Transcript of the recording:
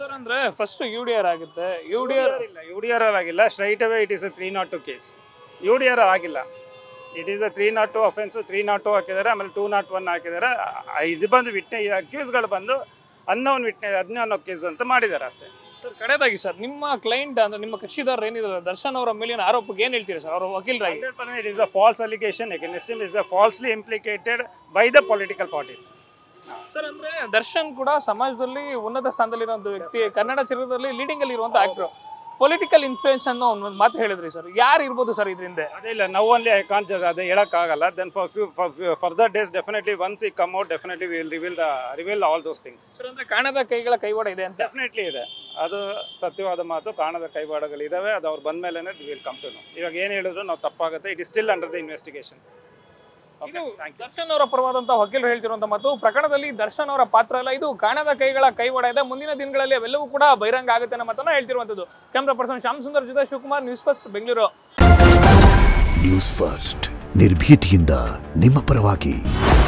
Sir ಅಂದ್ರೆ first UDR ಆಗುತ್ತೆ. UDR ಆಗಿಲ್ಲ, straight away it is a 302 case. UDR ಆಗಿಲ್ಲ, ಇಟ್ ಈಸ್ ಎ 302 ಅಫೆನ್ಸ್. 302 ಹಾಕಿದ್ದಾರೆ, ಆಮೇಲೆ 201 ಹಾಕಿದ್ದಾರೆ. ಇದು ಬಂದು ಅಕ್ಯೂಸ್ಗಳು ಬಂದು ಅನ್ನೋನ್ ಕೇಸ್ ಅಂತ ಮಾಡಿದ್ದಾರೆ ಅಷ್ಟೇ. ಸರ್ ಕಡೆದಾಗಿ ಸರ್ ನಿಮ್ಮ ಕ್ಲೈಂಟ್ ಅಂದ್ರೆ ನಿಮ್ಮ ಕಕ್ಷಿದಾರರು ಏನಿದ್ದಾರೆ ದರ್ಶನ್ ಅವರ ಮೇಲಿನ ಆರೋಪಕ್ಕೆ ಏನು ಹೇಳ್ತೀರಾ ಸರ್? ಅವರು ವಕೀಲರಾಗಿ 100% it is a false allegation against him, is a falsely implicated by the political parties. Sir ಅಂದ್ರೆ ದರ್ಶನ್ ಕೂಡ ಸಮಾಜದಲ್ಲಿ ಉನ್ನತ ಸ್ಥಾನದಲ್ಲಿರುವಂತ ವ್ಯಕ್ತಿ, ಕನ್ನಡ ಚಿತ್ರದಲ್ಲಿ ಲೀಡಿಂಗ್ ಅಲ್ಲಿ ಇರುವಂತ ಆಕ್ಟರ್. ಪೊಲಿಟಿಕಲ್ ಇನ್ಫ್ಲೂಯೆನ್ಸ್ ಅನ್ನೋ ಒಂದು ಮಾತು ಹೇಳಿದ್ರಿ ಸರ್, ಯಾರು ಇರ್ಬೋದು ಸರ್ ಇದರಿಂದ? ಅದೇ ಇಲ್ಲ, now only I can't just ಅದೇ ಹೇಳಕ್ಕಾಗಲ್ಲ. Then further days definitely once he come out definitely we will reveal all those things. Sir ಅಂದ್ರೆ ಕಾಣದ ಕೈಗಳ ಕೈವಾಡ ಇದೆ ಅಂತ? ಡೆಫಿನೆಟ್ಲಿ ಇದೆ, ಅದು ಸತ್ಯವಾದ ಮಾತು. ಕಾಣದ ಕೈವಾಡಗಳಿದಾವೆ, ಅದು ಅವ್ರು ಬಂದ ಮೇಲೆ ವಿಲ್ ಕಮ್ ಟು ನೋ. ಇವಾಗ ಏನು ಹೇಳಿದ್ರು ನಾವು ತಪ್ಪಾಗುತ್ತೆ. It is still under the investigation. Darshan ಅವರ ಪರವಾದಂತ ವಕೀಲರು ಹೇಳ್ತಿರುವಂತ ಮತ್ತು ಪ್ರಕರಣದಲ್ಲಿ ದರ್ಶನ್ ಅವರ ಪಾತ್ರ ಇಲ್ಲ, ಇದು ಕಾಣದ ಕೈಗಳ ಕೈವಾಡ ಇದೆ. ಮುಂದಿನ ದಿನಗಳಲ್ಲಿ ಅವೆಲ್ಲವೂ ಕೂಡ ಬಹಿರಂಗ ಆಗುತ್ತೆ ಅನ್ನೋ ಮಾತನ್ನ ಹೇಳ್ತಿರುವಂತದ್ದು. ಕ್ಯಾಮ್ರಾ ಪರ್ಸನ್ ಶ್ಯಾಮ್ ಸುಂದರ್ ಜೊತೆ Shivakumar, News First Bengaluru. News First ನಿರ್ಭೀತಿಯಿಂದ ನಿಮ್ಮ ಪರವಾಗಿ.